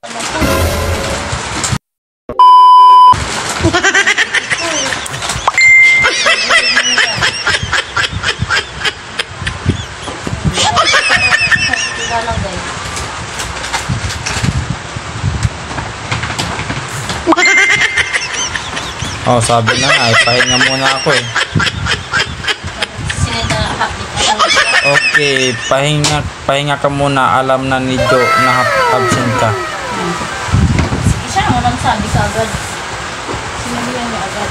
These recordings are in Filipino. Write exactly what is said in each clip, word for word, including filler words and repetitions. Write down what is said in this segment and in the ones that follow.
Oh, sabi na nga, pahinga muna ako eh. Okay, pahinga, pahinga ka muna. Alam na ni Jo na absent ka. Sige siya naman ang sabi ka agad. Sinabihan niya agad.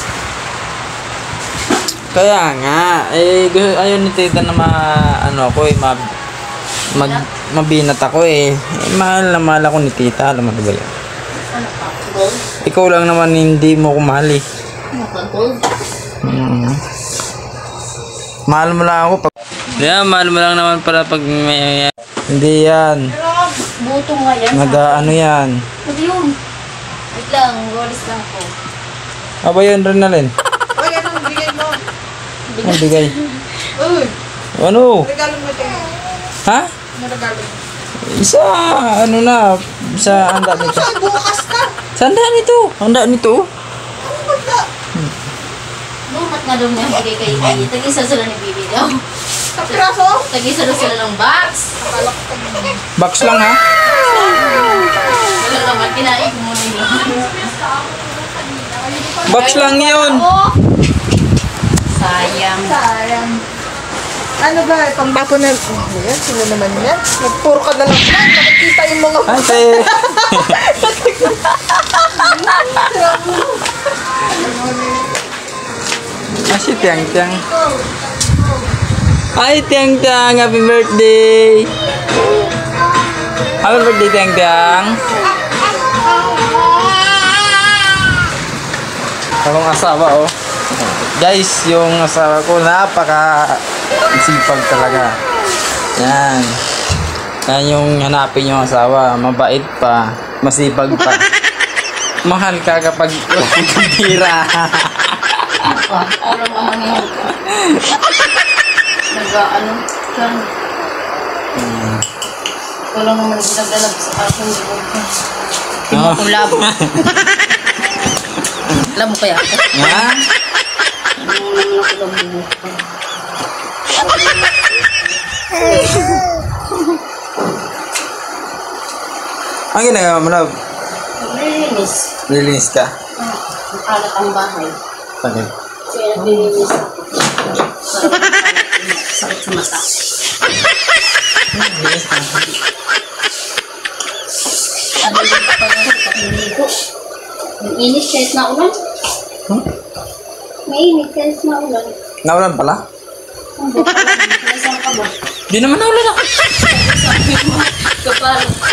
Kaya nga, eh, ayaw ni tita na ma, ano ako eh, ma, mag, mabinat ako eh. eh. Mahal na mahal ako ni tita, alam mo ba yan? Ano pa? Gold? Ikaw lang naman hindi mo ko mahal eh. Ano pa? Gold? Hmm. Mahal mo lang ako pag... Yeah, mahal mo lang naman para pag may... Hindi yan. Buto nga yan. Nag-ano yan. Ano yun? Wait lang, walis lang ko. Aba yun rin na rin. Uy, anong bigay mo? Ang bigay. Uy, Ano? regalo mo ito. Ha? Ano regalo mo? Isa, ano na, sa handa nito. Saan bukas na? Sa handa nito. Handa nito. Ano ba na? Lumat nga daw niya bigay kay Bibi. Tag-isa sila ni Bibi daw. Sa piraso? Tag-isa daw sila ng box. Akala ko pag Box lang ha? Wala naman, kinain mo muna yun. Box lang yun. Oh! Sayang. sayang. Ano ba? Pangbapo na... Ano yan? Sino naman yan? Nagpuro ka na lang yan. Nakikita yung mga... Ay, te. Ay, si Tiang Tiang. Ay, Tiang Tiang. Happy birthday. Happy birthday, Tiang Tiang. Akong asawa, oh. Guys, yung asawa ko, napaka sipag talaga. Yan. Yan yung hanapin yung asawa. Mabait pa. Masipag pa. Mahal ka kapag walang tira. Ano naman yun? Nag-ano? Saan? Wala naman ginagalag sa aking libog. Hindi mo kong labo. Labo kaya ako? Ha? Ano naman ako labo. Ang ginagawa mo, love? Nilinis. Nilinis ka? Ang alat ang bahay. Bakit? Kaya nilinis ako. Sakit sa mata. Nilinis ka? Sabi ko pa lang sa pagmiligo. Ang init kahit na ulan. Hmm? Mainit kahit na ulan. Naulan pala? Ang buka lang. Nasaan ka ba? Di naman naulan ako. Sabi mo, kapal.